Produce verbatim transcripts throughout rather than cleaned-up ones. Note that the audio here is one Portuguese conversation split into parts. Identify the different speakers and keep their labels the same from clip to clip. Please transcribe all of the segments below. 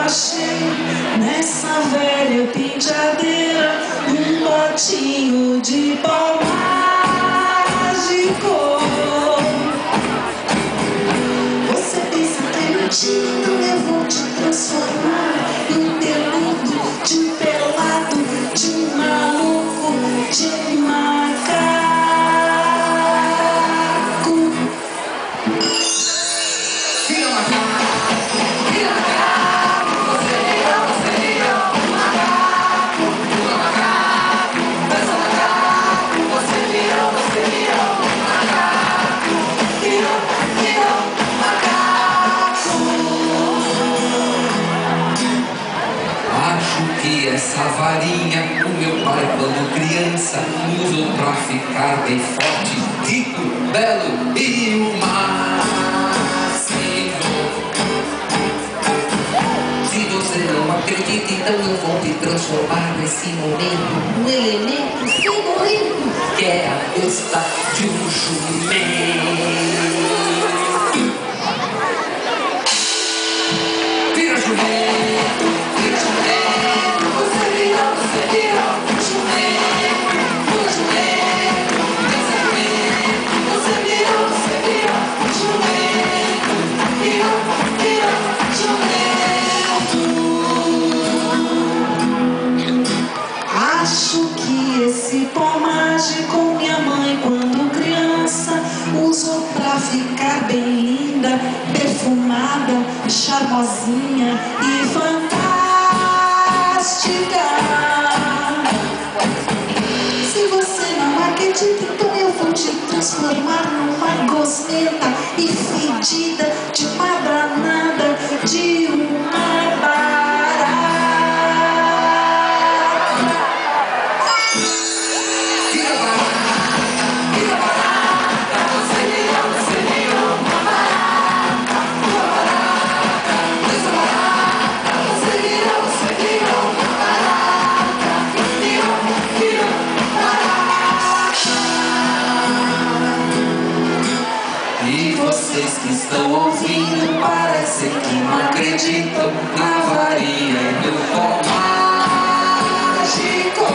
Speaker 1: achei nessa velha penteadeira um potinho de pau mágico. Você pensa que é mentira, então eu vou te transformar num peludo, de um pelado, de um maluco, de um macaco.
Speaker 2: Vira macaco, vira macaco, você virou, você virou um macaco. Pula macaco, dança macaco, você virou, você virou um macaco. Virou, virou um macaco. Acho que essa varinha o meu pai, quando criança, usou pra ficar bem forte, rico, belo e o máximo. Se você não acredita, então eu vou te transformar nesse momento um elemento fedorento, que é a besta de um jumento. Vira jumento, vira jumento, você virou, você virou um jumento. Pula jumento, dança jumento, você virou, você virou um jumento. Virou, virou jumento.
Speaker 1: Acho que esse pó mágico minha mãe, quando criança, usou pra ficar bem linda, perfumada, charmosinha e fantástica. Se você não acredita, então eu vou te transformar numa gosmenta e fedida, de uma danada, de uma barata.
Speaker 2: Vira barata, vira barata, você virou, você virou uma barata. Pula barata, dança barata, você virou, você virou uma barata. Virou, virou barata. E vocês que estão ouvindo, parece que não acreditam na varinha e no pó mágico.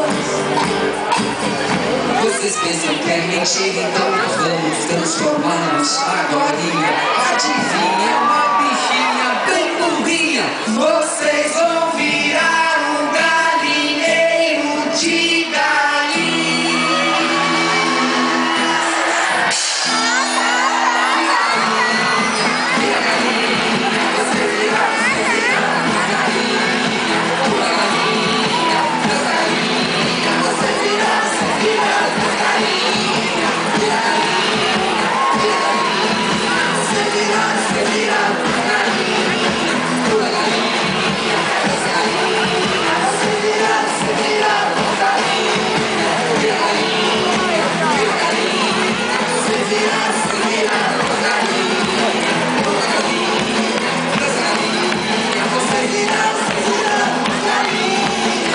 Speaker 2: Vocês pensam que é mentira, então nós vamos transformá-los agora. Adivinha, uma